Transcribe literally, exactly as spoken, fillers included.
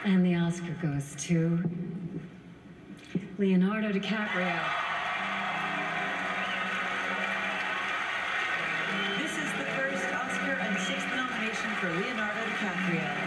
And the Oscar goes to Leonardo DiCaprio. This is the first Oscar and sixth nomination for Leonardo DiCaprio.